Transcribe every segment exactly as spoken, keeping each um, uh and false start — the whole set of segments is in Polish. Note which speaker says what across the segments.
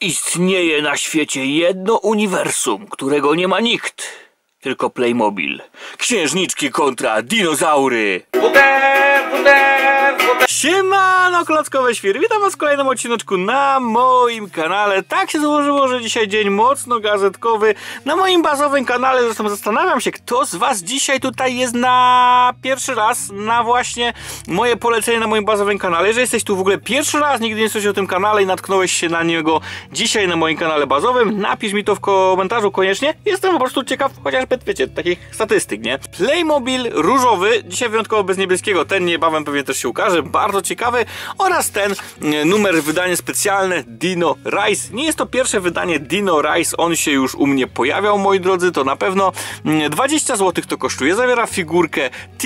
Speaker 1: Istnieje na świecie jedno uniwersum, którego nie ma nikt, tylko Playmobil. Księżniczki kontra dinozaury. Siemano, klockowe świry, witam was w kolejnym odcineczku na moim kanale. Tak się złożyło, że dzisiaj dzień mocno gazetkowy na moim bazowym kanale. Zresztą zastanawiam się, kto z was dzisiaj tutaj jest na pierwszy raz na właśnie moje polecenie na moim bazowym kanale. Jeżeli jesteś tu w ogóle pierwszy raz, nigdy nie jesteś o tym kanale i natknąłeś się na niego dzisiaj na moim kanale bazowym, napisz mi to w komentarzu koniecznie. Jestem po prostu ciekaw, chociażby, wiecie, takich statystyk, nie? Playmobil różowy, dzisiaj wyjątkowo bez niebieskiego, ten niebawem pewnie też się ukaże, bardzo ciekawy, oraz ten numer, wydanie specjalne Dino Rise. Nie jest to pierwsze wydanie Dino Rise, on się już u mnie pojawiał, moi drodzy, to na pewno dwadzieścia złotych to kosztuje, zawiera figurkę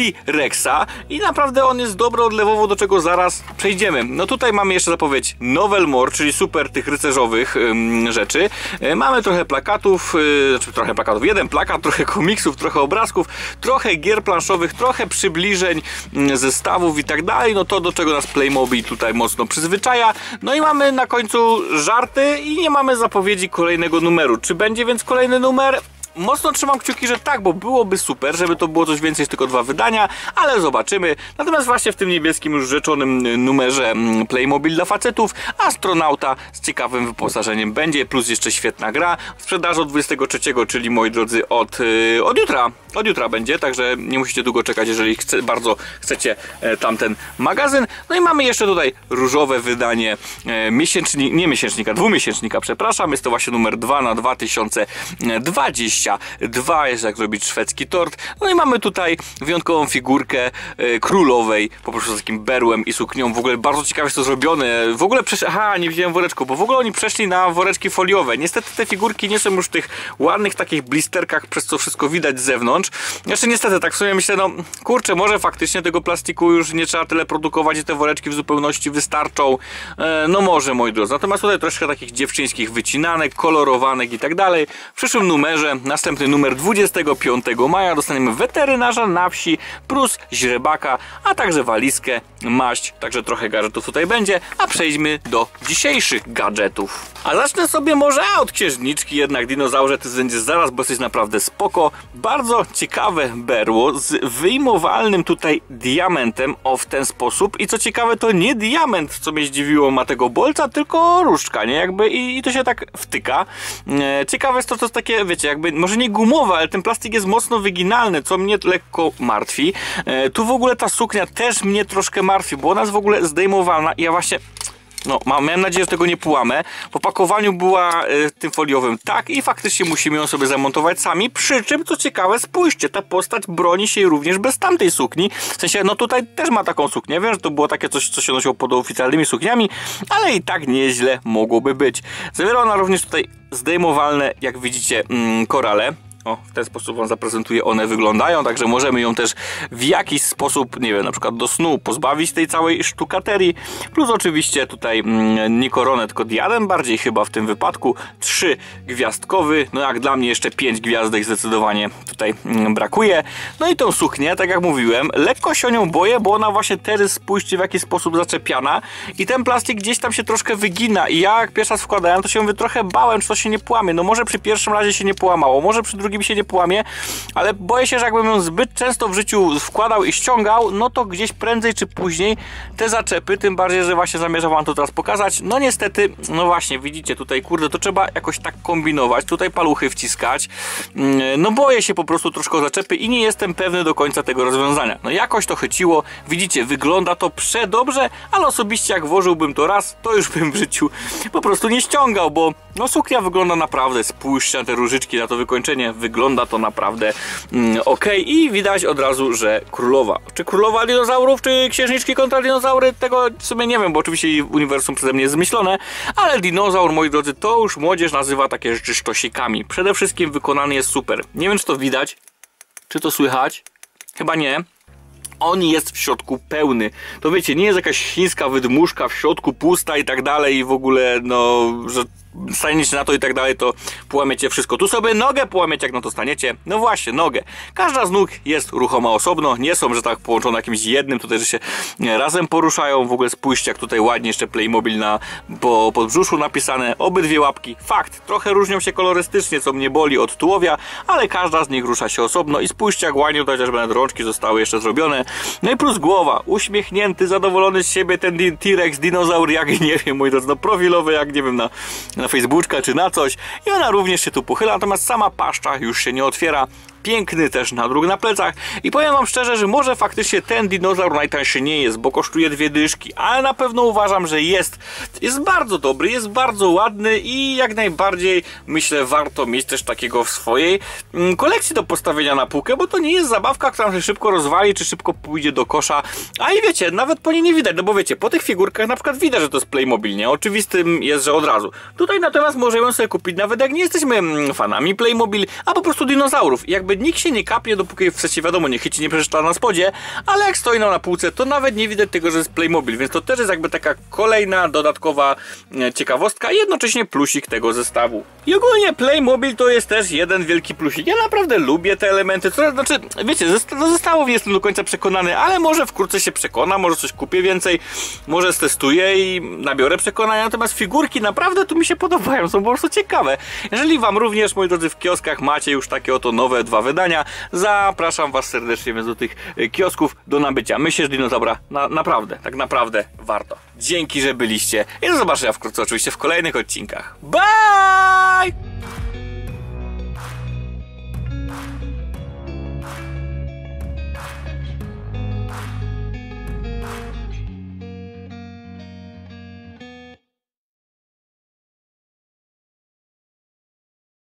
Speaker 1: T-Rexa i naprawdę on jest dobry odlewowo, do czego zaraz przejdziemy. No tutaj mamy jeszcze zapowiedź Novel More, czyli super tych rycerzowych ym, rzeczy. Yy, mamy trochę plakatów, yy, znaczy trochę plakatów, jeden plakat, trochę komiksów, trochę obrazków, trochę gier planszowych, trochę przybliżeń, yy, zestawów i tak dalej. No to, do czego nas Playmobil tutaj mocno przyzwyczaja. No i mamy na końcu żarty i nie mamy zapowiedzi kolejnego numeru. Czy będzie więc kolejny numer? Mocno trzymam kciuki, że tak, bo byłoby super, żeby to było coś więcej niż tylko dwa wydania, ale zobaczymy. Natomiast właśnie w tym niebieskim już rzeczonym numerze Playmobil dla facetów astronauta z ciekawym wyposażeniem będzie, plus jeszcze świetna gra. W sprzedaży od dwudziestego trzeciego, czyli moi drodzy od, yy, od jutra. Od jutra będzie, także nie musicie długo czekać, jeżeli chce, bardzo chcecie e, tamten magazyn. No i mamy jeszcze tutaj różowe wydanie e, miesięcznika, nie miesięcznika, dwumiesięcznika, przepraszam. Jest to właśnie numer dwa na dwa tysiące dwadzieścia dwa, jest jak zrobić szwedzki tort. No i mamy tutaj wyjątkową figurkę e, królowej, po prostu z takim berłem i suknią. W ogóle bardzo ciekawe jest to zrobione. W ogóle przeszli, aha, nie widziałem woreczku, bo w ogóle oni przeszli na woreczki foliowe. Niestety te figurki nie są już w tych ładnych takich blisterkach, przez co wszystko widać z zewnątrz. Jeszcze niestety tak w sumie myślę, no kurczę, może faktycznie tego plastiku już nie trzeba tyle produkować i te woreczki w zupełności wystarczą. E, no może, moi drodzy. Natomiast tutaj troszkę takich dziewczyńskich wycinanek, kolorowanek i tak dalej. W przyszłym numerze, następny numer dwudziestego piątego maja, dostaniemy weterynarza na wsi, plus źrebaka, a także walizkę, maść, także trochę gadżetów tutaj będzie, a przejdźmy do dzisiejszych gadżetów. A zacznę sobie może od księżniczki, jednak dinozaurze to będzie zaraz, bo jesteś naprawdę spoko. Bardzo ciekawe berło z wyjmowalnym tutaj diamentem, o w ten sposób, i co ciekawe, to nie diament, co mnie zdziwiło, ma tego bolca, tylko różdżka, nie? Jakby i, i to się tak wtyka. E, ciekawe jest to, co jest takie, wiecie, jakby może nie gumowe, ale ten plastik jest mocno wyginalny, co mnie lekko martwi. E, tu w ogóle ta suknia też mnie troszkę martwi, bo ona jest w ogóle zdejmowalna i ja właśnie... No, miałem nadzieję, że tego nie połamę. Po pakowaniu była y, tym foliowym tak i faktycznie musimy ją sobie zamontować sami. Przy czym, co ciekawe, spójrzcie, ta postać broni się również bez tamtej sukni. W sensie, no tutaj też ma taką suknię. Wiem, że to było takie coś, co się nosiło pod oficjalnymi sukniami, ale i tak nieźle mogłoby być. Zawiera ona również tutaj zdejmowalne, jak widzicie, mm, korale. O, w ten sposób wam zaprezentuję, one wyglądają, także możemy ją też w jakiś sposób, nie wiem, na przykład do snu pozbawić tej całej sztukaterii, plus oczywiście tutaj mm, nie koronę, tylko diadem, bardziej chyba w tym wypadku, trzy gwiazdkowy, no jak dla mnie jeszcze pięć gwiazdek zdecydowanie tutaj mm, brakuje. No i tą suknię, tak jak mówiłem, lekko się o nią boję, bo ona właśnie teraz, spójrzcie, w jaki sposób zaczepiana i ten plastik gdzieś tam się troszkę wygina i ja jak pierwszy raz wkładałem, to się mówię, trochę bałem, czy to się nie połamie. No może przy pierwszym razie się nie połamało, może przy drugim się nie połamie, ale boję się, że jakbym ją zbyt często w życiu wkładał i ściągał, no to gdzieś prędzej czy później te zaczepy, tym bardziej, że właśnie zamierzam wam to teraz pokazać, no niestety, no właśnie, widzicie tutaj, kurde, to trzeba jakoś tak kombinować, tutaj paluchy wciskać, no boję się po prostu troszkę o zaczepy i nie jestem pewny do końca tego rozwiązania. No jakoś to chyciło, widzicie, wygląda to przedobrze, ale osobiście jak włożyłbym to raz, to już bym w życiu po prostu nie ściągał, bo no suknia wygląda naprawdę, spójrzcie na te różyczki, na to wykończenie, wygląda to naprawdę mm, ok i widać od razu, że królowa. Czy królowa dinozaurów, czy księżniczki kontra dinozaury, tego w sumie nie wiem, bo oczywiście uniwersum przeze mnie jest zmyślone, ale dinozaur, moi drodzy, to już młodzież nazywa takie rzeczy sztosikami. Przede wszystkim wykonany jest super. Nie wiem, czy to widać, czy to słychać, chyba nie. On jest w środku pełny. To wiecie, nie jest jakaś chińska wydmuszka w środku pusta i tak dalej i w ogóle, no, że staniecie na to i tak dalej, to połamiecie wszystko. Tu sobie nogę połamiecie, jak na to staniecie. No właśnie, nogę. Każda z nóg jest ruchoma osobno, nie są, że tak połączone jakimś jednym, tutaj, że się razem poruszają. W ogóle spójrzcie, jak tutaj ładnie jeszcze Playmobil na po podbrzuszu napisane. Obydwie łapki. Fakt, trochę różnią się kolorystycznie, co mnie boli od tułowia, ale każda z nich rusza się osobno i spójrzcie, jak ładnie tutaj chociażby nawet rączki zostały jeszcze zrobione. No i plus głowa, uśmiechnięty, zadowolony z siebie ten T-Rex, dinozaur, jak nie wiem, mój drodzy, no profilowy, jak nie wiem, na, na Facebooka czy na coś. I ona również się tu pochyla, natomiast sama paszcza już się nie otwiera. Piękny też nadruk na plecach i powiem wam szczerze, że może faktycznie ten dinozaur najtańszy nie jest, bo kosztuje dwie dyszki, ale na pewno uważam, że jest. Jest bardzo dobry, jest bardzo ładny i jak najbardziej myślę, warto mieć też takiego w swojej kolekcji do postawienia na półkę, bo to nie jest zabawka, która się szybko rozwali, czy szybko pójdzie do kosza, a i wiecie, nawet po niej nie widać, no bo wiecie, po tych figurkach na przykład widać, że to jest Playmobil, nie? Oczywistym jest, że od razu. Tutaj natomiast możemy sobie kupić, nawet jak nie jesteśmy fanami Playmobil, a po prostu dinozaurów. I jakby nikt się nie kapnie, dopóki w sensie wiadomo, nie chyci nie przeczyta na spodzie, ale jak stoi na półce, to nawet nie widać tego, że jest Playmobil, więc to też jest jakby taka kolejna, dodatkowa ciekawostka i jednocześnie plusik tego zestawu. I ogólnie Playmobil to jest też jeden wielki plusik. Ja naprawdę lubię te elementy, to znaczy, wiecie, do zestawów nie jestem do końca przekonany, ale może wkrótce się przekona, może coś kupię więcej, może stestuję i nabiorę przekonania, natomiast figurki naprawdę tu mi się podobają, są po prostu ciekawe. Jeżeli wam również, moi drodzy, w kioskach macie już takie oto nowe dwa wydania, zapraszam was serdecznie więc do tych kiosków do nabycia. Myślę, że dinozaura na, naprawdę, tak naprawdę warto. Dzięki, że byliście i do zobaczenia wkrótce oczywiście w kolejnych odcinkach. Bye!